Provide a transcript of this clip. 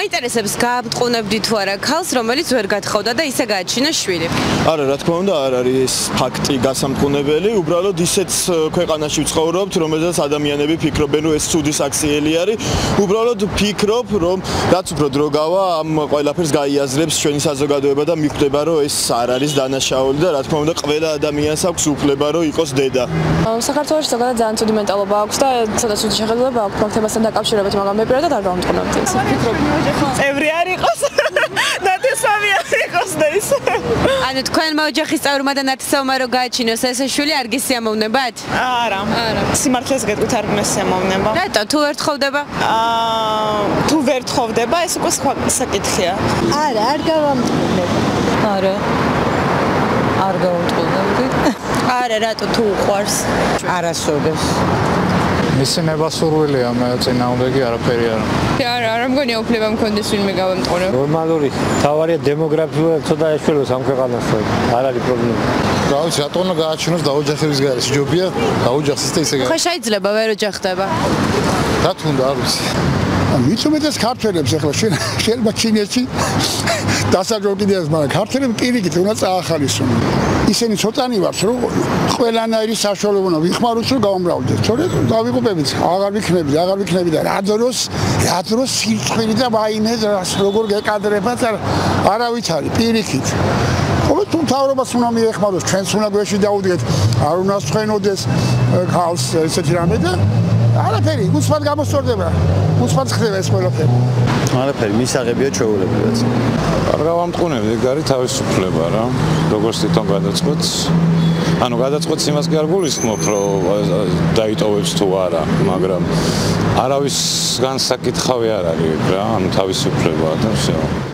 მაინტერესებს გააბტყუნებდი თუ არა ქალს, რომელიც ვერ გათხოვდა და ისე გააჩინა შვილი. არა, რა თქმა უნდა, არ არის ეს ფაქტი გასამტყუნებელი, უბრალოდ ისეთ ქვეყანაში ვცხოვრობთ, რომელზეც ადამიანები ფიქრობენ, რომ ეს ცუდი საქციელი არის. უბრალოდ ვფიქრობ, რომ რაც უფრო დრო გავა, ამ ყველაფერს გაიაზრებს ჩვენი საზოგადოება და მიხვდება, რომ ეს არ არის დანაშაული და რა თქმა უნდა, ყველა ადამიანს აქვს უფლება, რომ იყოს დედა. საქართველოში ზოგადად ძალიან ცუდი მენტალობა აქვს და ცოტა ცუდი შეხედულება აქვს ფაქტებასთან დაკავშირებით, მაგრამ მე პირადად არ გავამტყუნებდი ეს. წევრი არ იყოს. ნათესავი არ იყოს და ის. ანუ თქვენმა ოჯახის წევრმა და ნათესავმა რო გააჩინოს ეს შვილი არ გისიამოვნებათ? არა. სიმართლეს გეტყვით არ გესიამოვნება. რატო თუ ვერ თხოვდება? თუ ვერ თხოვდება, ეს უკვე სხვა საკითხია. არა, არ გავამტყუნებ. არა. არ გავამტყუნებდი. არა, რატო თუ უყვარს? არასოდეს. მისი ნებასურველია, მე წინააღმდეგი არაფერი არა. არა მგონია უფლება მქონდეს ვინმე გავამტყუნებ. ნორმალური. თავარია დემოგრაფიულად ცოტა ეშველოს ამ ქვეყანასთან. არ არის პრობლემა. რა ვიცი, რატო უნდა გააჩინოს დაოჯახების გარეს? ჯობია დაოჯახდეს და ისე. ხო შეიძლება ვერ ოჯახდება. რა თქმა არ ვიცი. მით უმეტეს ქართველებს ახლა შეიძლება ჩინეთში დასაჯობდიდეს, მაგრამ ქართველები პირიქით უნდა წაახალისონ. ისინი ცოტანი ვართ, რომ ყველანაირი საშუალება უნდა ვიხმაროთ, რომ გავამრავლდეთ. თორე დავიღუპებით, აღარ ვიქნები და რა დროს სირცხვილი და ვაიმე როგორ გეკადრებათ, არავით არის პირიქით. ხოლო თუ მთავრობას უნდა მიეხმაროს, ჩვენს უნდა გვეში დაუდგეთ, არ უნდა სწვენოდეს ქალს ესეთი რამე და არაფერი, უცბად გამოსწორდება. უცბად ხდება ეს ყველაფერი. არაფერი, მისაღებია ჩვეულებრივად. არ გავამტყუნებდი, გარი თავისუფლება რა. როგორც თვითონ გადაწყვეტს. ანუ გადაწყვეტს იმას კი არ გულისხმობ, რომ დაიტოვებს თუ არა, მაგრამ არავის განსაკითხავი არ არის რა, ანუ თავისუფლება და всё.